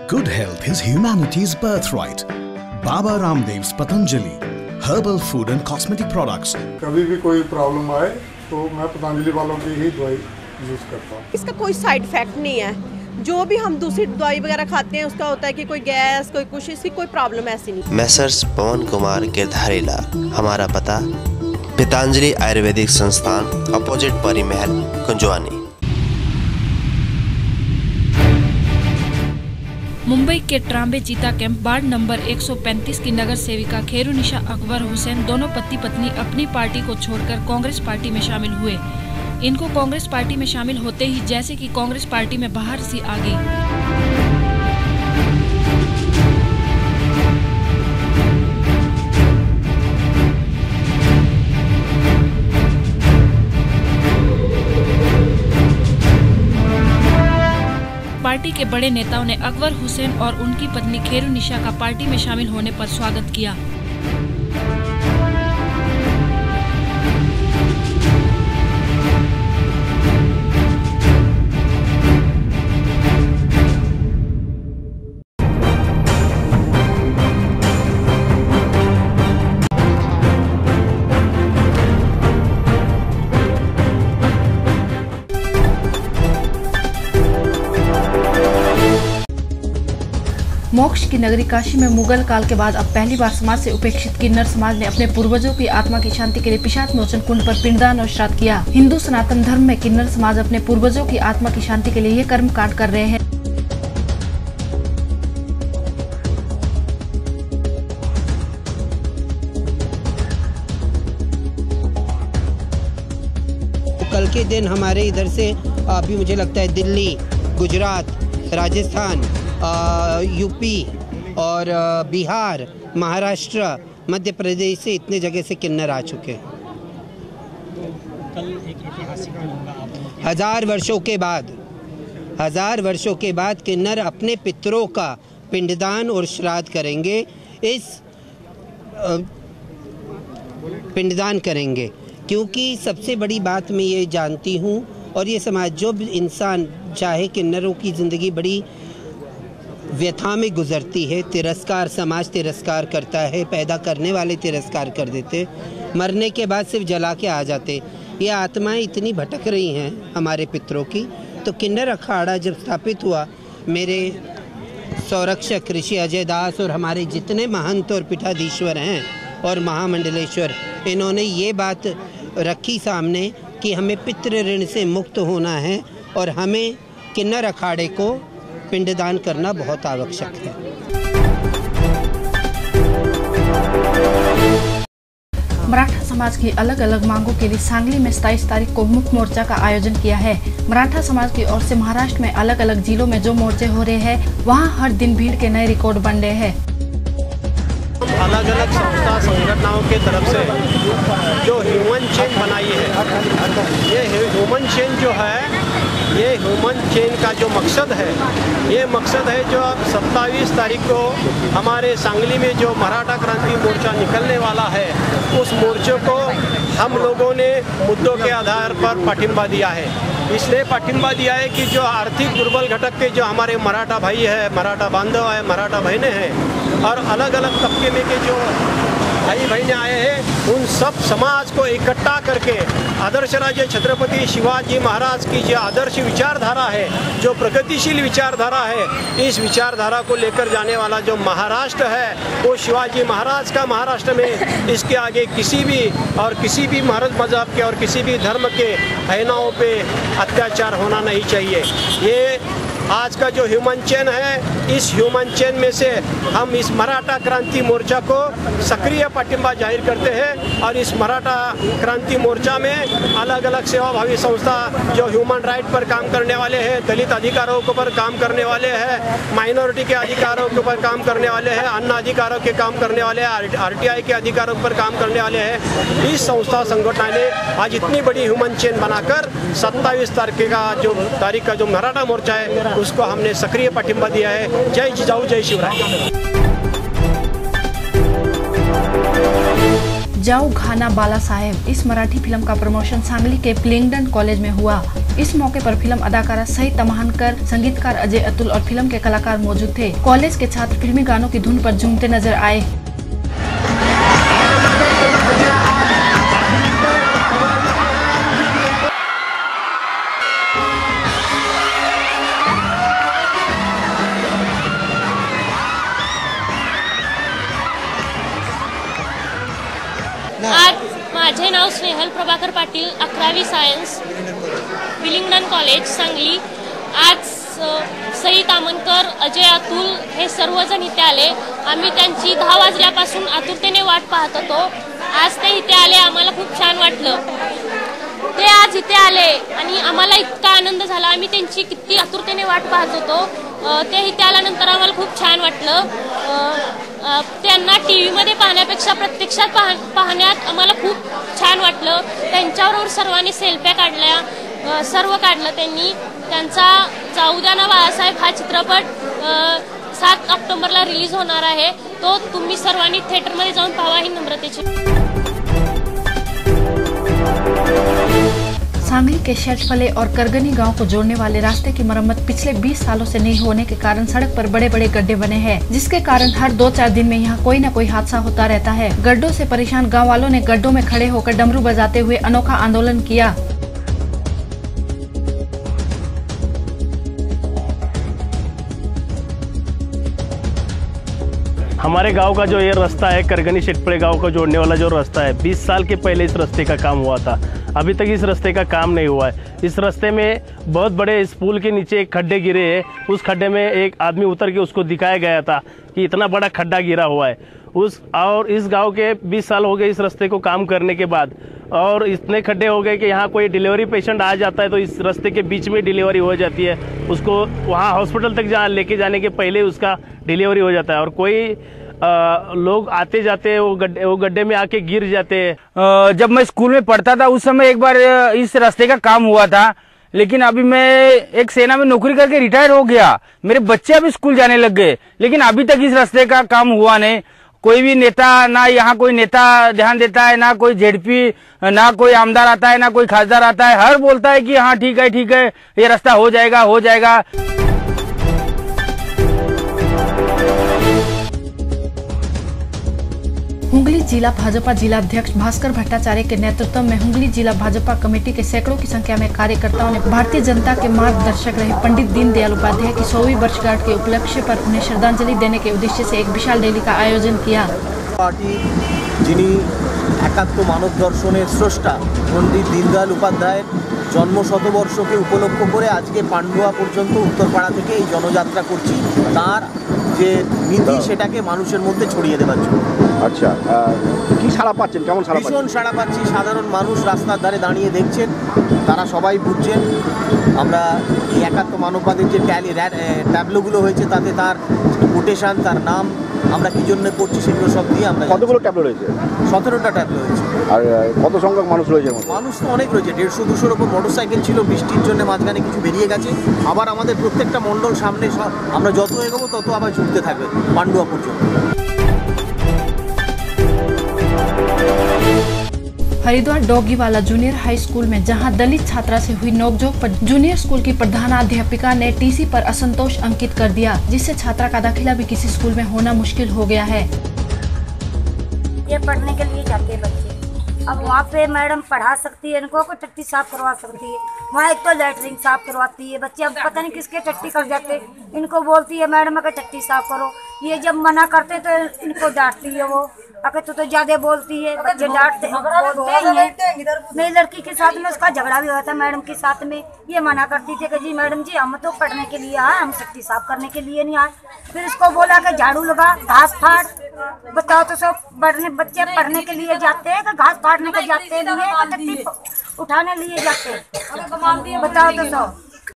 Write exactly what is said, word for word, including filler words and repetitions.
Good health is humanity's birthright. Baba Ramdev's Patanjali, herbal food and cosmetic products. कभी भी कोई problem आए तो मैं पतंजलि वालों की ही दवाई यूज करता हूँ। इसका कोई साइड इफेक्ट नहीं है। जो भी हम दूसरी दवाई वगैरह खाते हैं उसका होता है कि कोई गैस, कोई कुछ, इसकी कोई प्रॉब्लम ऐसी नहीं। मैसर्स पवन कुमार गिरधारीला, हमारा पता पतंजलि आयुर्वेदिक संस्थान, अपोजिट परी महल, कुंजवानी। मुंबई के ट्राम्बे चीता कैंप वार्ड नंबर एक सौ पैंतीस की नगर सेविका खेरुनिशा अकबर हुसैन दोनों पति पत्नी अपनी पार्टी को छोड़कर कांग्रेस पार्टी में शामिल हुए। इनको कांग्रेस पार्टी में शामिल होते ही जैसे कि कांग्रेस पार्टी में बाहर सी आ गई। पार्टी के बड़े नेताओं ने अकबर हुसैन और उनकी पत्नी खेरुनिशा का पार्टी में शामिल होने पर स्वागत किया। मोक्ष की नगरी काशी में मुगल काल के बाद अब पहली बार समाज से उपेक्षित किन्नर समाज ने अपने पूर्वजों की आत्मा की शांति के लिए पिशाच मोचन कुंड पर पिंडदान और श्राद्ध किया। हिंदू सनातन धर्म में किन्नर समाज अपने पूर्वजों की आत्मा की शांति के लिए ये कर्म कांड कर रहे हैं। कल के दिन हमारे इधर से अभी मुझे लगता है दिल्ली, गुजरात, राजस्थान, यूपी और बिहार, महाराष्ट्र, मध्य प्रदेश से इतने जगह से किन्नर आ चुके हैं। कल एक ऐतिहासिक दिन होगा आप हजार वर्षों के बाद हजार वर्षों के बाद किन्नर अपने पितरों का पिंडदान और श्राद्ध करेंगे। इस पिंडदान करेंगे क्योंकि सबसे बड़ी बात मैं ये जानती हूँ और ये समाज जो भी इंसान चाहे, किन्नरों की ज़िंदगी बड़ी व्यथा में गुजरती है। तिरस्कार, समाज तिरस्कार करता है, पैदा करने वाले तिरस्कार कर देते, मरने के बाद सिर्फ जला के आ जाते। ये आत्माएं इतनी भटक रही हैं हमारे पितरों की। तो किन्नर अखाड़ा जब स्थापित हुआ, मेरे संरक्षक ऋषि अजय दास और हमारे जितने महंत और पीठाधीश्वर हैं और महामंडलेश्वर, इन्होंने ये बात रखी सामने कि हमें पितृ ऋण से मुक्त होना है और हमें किन्नर अखाड़े को पिंडदान करना बहुत आवश्यक है। मराठा समाज की अलग अलग मांगों के लिए सांगली में सताईस तारीख को मुक्त मोर्चा का आयोजन किया है। मराठा समाज की ओर से महाराष्ट्र में अलग अलग जिलों में जो मोर्चे हो रहे हैं, वहां हर दिन भीड़ के नए रिकॉर्ड बन रहे हैं। अलग अलग संस्था संगठनों के तरफ से जो ह्यूमन चेन बनाई है, ये ह्यूमन चेन जो है, ये ह्यूमन चेन का जो मकसद है, ये मकसद है जो अब सत्ताईस तारीख को हमारे सांगली में जो मराठा क्रांति मोर्चा निकलने वाला है, उस मोर्चे को हम लोगों ने मुद्दों के आधार पर पाठिंबा दिया है। इसलिए पाठिंबा दिया है कि जो आर्थिक दुर्बल घटक के जो हमारे मराठा भाई है, मराठा बांधव है, मराठा बहनें हैं और अलग अलग तबके में के जो भाई बहनें आए हैं, उन सब समाज को इकट्ठा करके आदर्श राजे छत्रपति शिवाजी महाराज की जो आदर्श विचारधारा है, जो प्रगतिशील विचारधारा है, इस विचारधारा को लेकर जाने वाला जो महाराष्ट्र है, वो शिवाजी महाराज का महाराष्ट्र में इसके आगे किसी भी और किसी भी महाराज मजहब के और किसी भी धर्म के हैनाओं पे अत्याचार होना नहीं चाहिए। ये आज का जो ह्यूमन चेन है, इस ह्यूमन चेन में से हम इस मराठा क्रांति मोर्चा को सक्रिय पाठिंबा जाहिर करते हैं और इस मराठा क्रांति मोर्चा में अलग अलग सेवाभावी संस्था जो ह्यूमन राइट पर काम करने वाले हैं, दलित अधिकारों के ऊपर काम करने वाले हैं, माइनॉरिटी के अधिकारों के ऊपर काम करने वाले हैं, अन्य अधिकारों के काम करने वाले हैं, आरटीआई के अधिकारों पर काम करने वाले हैं, इस संस्था संगठन ने आज इतनी बड़ी ह्यूमन चेन बनाकर सत्ताईस तारीख का जो तारीख का जो मराठा मोर्चा है, उसको हमने सक्रिय पाठिंबा दिया है। जय जिजाऊ, जय शिवराय। जाऊ घाना बाला साहेब, इस मराठी फिल्म का प्रमोशन सांगली के प्लिंगडन कॉलेज में हुआ। इस मौके पर फिल्म अदाकारा सहित तमाहनकर, संगीतकार अजय अतुल और फिल्म के कलाकार मौजूद थे। कॉलेज के छात्र फिल्मी गानों की धुन पर झूमते नजर आए। आज माझे नाव स्नेहल प्रभाकर पाटील, अकरावी सायन्स, विलिंग्डन कॉलेज सांगली। आज सई तामणकर, अजय अतुल हे सर्वजण इथे आले। आम्ही त्यांची दहा वाजल्यापासून आतुरतेने वाट पाहत होतो। आज ते इथे आले, आम्हाला खूप छान वाटलं। ते आज इथे आले आणि आम्हाला इतका आनंद झाला। आम्ही त्यांची किती आतुरतेने वाट पाहत होतो। ते इथे आल्यानंतर आम्हाला खूप छान वाटलं। त्यांना टीव्हीमध्ये पाहण्यापेक्षा प्रत्यक्षात पाह पाहण्यात आम्हाला खूप छान वाटलं। त्यांच्याबरोबर सर्वांनी सेल्फ्या काढल्या, सर्व काढलं त्यांनी। त्यांचा जाऊ द्या ना बाळासाहेब हा चित्रपट सात ऑक्टोबरला रिलीज होणार आहे। तो तुम्ही सर्वांनी थिएटरमध्ये जाऊन पाहावा ही नम्रतेची। सांगली के शेषफले और करगनी गांव को जोड़ने वाले रास्ते की मरम्मत पिछले बीस सालों से नहीं होने के कारण सड़क पर बड़े बड़े गड्ढे बने हैं, जिसके कारण हर दो चार दिन में यहाँ कोई न कोई हादसा होता रहता है। गड्ढों से परेशान गांव वालों ने गड्ढों में खड़े होकर डमरू बजाते हुए अनोखा आंदोलन किया। हमारे गांव का जो ये रास्ता है, करगनी शेटपड़े गांव को जोड़ने वाला जो रास्ता है, बीस साल के पहले इस रास्ते का काम हुआ था। अभी तक इस रास्ते का काम नहीं हुआ है। इस रास्ते में बहुत बड़े इस पुल के नीचे एक खड्डे गिरे हैं। उस खड्डे में एक आदमी उतर के उसको दिखाया गया था कि इतना बड़ा खड्डा गिरा हुआ है। उस और इस गांव के बीस साल हो गए इस रास्ते को काम करने के बाद, और इतने खड्डे हो गए कि यहाँ कोई डिलीवरी पेशेंट आ जाता है तो इस रास्ते के बीच में डिलीवरी हो जाती है। उसको वहाँ हॉस्पिटल तक जहाँ लेके जाने के पहले उसका डिलीवरी हो जाता है। और कोई आ, लोग आते जाते वो गड्ढे वो गड्ढे में आके गिर जाते हैं। जब मैं स्कूल में पढ़ता था उस समय एक बार इस रास्ते का काम हुआ था, लेकिन अभी मैं एक सेना में नौकरी करके रिटायर हो गया। मेरे बच्चे अभी स्कूल जाने लग गए, लेकिन अभी तक इस रास्ते का काम हुआ नहीं। कोई भी नेता, ना यहाँ कोई नेता ध्यान देता है, ना कोई जेडपी, ना कोई आमदार आता है, ना कोई खासदार आता है। हर बोलता है कि हाँ ठीक है ठीक है ये रास्ता हो जाएगा हो जाएगा। हुंगली जिला भाजपा जिला अध्यक्ष भास्कर भट्टाचार्य के नेतृत्व में हुंगली जिला भाजपा कमेटी के सैकड़ों की संख्या में कार्यकर्ताओं ने भारतीय जनता के मार्गदर्शक रहे पंडित दीनदयाल उपाध्याय की सौवीं वर्षगांठ के उपलक्ष्य पर उन्हें श्रद्धांजलि देने के उद्देश्य से एक विशाल रैली का आयोजन किया। पार्टी जिनी एकात्म मानव दर्शनेर स्रष्टा पंडित दीनदयाल उपाध्याय जन्म शतबर्षके उपलक्ष्य करे आज के पांडुआ पर्यन्त उत्तरपाड़ा থেকে এই জনযাত্রা করছি তার যে নীতি সেটাকে মানুষের মধ্যে ছড়িয়ে দেওয়ার জন্য। আচ্ছা, কি সাড়া পাচ্ছেন, কেমন সাড়া পাচ্ছেন? ভীষণ সাড়া পাচ্ছি। সাধারণ মানুষ রাস্তার ধারে দাঁড়িয়ে দেখছেন, তারা সবাই বুঝছেন। আমরা এই একাত্ম মানববাদের যে ট্যালি ট্যাবলোগুলো হয়েছে তাতে তার কোটেশন, তার নাম, আমরা কি জন্য করছি সেগুলো সব দিয়ে আমরা। কতগুলো ট্যাবলো রয়েছে? সতেরোটা ট্যাবলো হয়েছে। আর কত সংখ্যক মানুষ রয়েছে? মানুষ তো অনেক রয়েছে, দেড়শো দুশোর ওপর মোটরসাইকেল ছিল। বৃষ্টির জন্য মাঝখানে কিছু বেরিয়ে গেছে। আবার আমাদের প্রত্যেকটা মণ্ডল সামনে আমরা যত এগোবো তত আবার ছুটতে থাকবে পান্ডুয়া পর্যন্ত। Haridwar Dogiwala junior high school में जहां दलित छात्रा से हुई नोकझोंक पर जूनियर स्कूल की प्रधानाध्यापिका ने टीसी पर असंतोष अंकित कर दिया, जिससे छात्रा का दाखिला भी किसी स्कूल में होना मुश्किल हो गया है। ये पढ़ने के लिए जाते हैं बच्चे, अब वहाँ पे मैडम पढ़ा सकती है, इनको कोई टट्टी साफ करवा सकती है। वहाँ एक तो लैटरिन साफ करवाती है, बच्चे अब पता नहीं किसके टट्टी कर जाते, इनको बोलती है मैडम अगर टट्टी साफ करो। ये जब मना करते तो इनको डांटती है वो, अगर तो तो ज्यादा बोलती है, बच्चे डांटते बोलते ही हैं। मेरी लड़की के साथ में उसका झगड़ा भी हुआ था मैडम के साथ में। ये मना करती थी कि जी मैडम जी हम तो पढ़ने के लिए आए, हम टट्टी साफ करने के लिए नहीं आए। फिर उसको बोला कि झाड़ू लगा, घास फाड़। बताओ तो सब पढ़ने बच्चे पढ़ने के लिए जाते हैं कि घास फाड़ने के जाते हैं, टट्टी उठाने लिए जाते हैं? बताओ तो सब।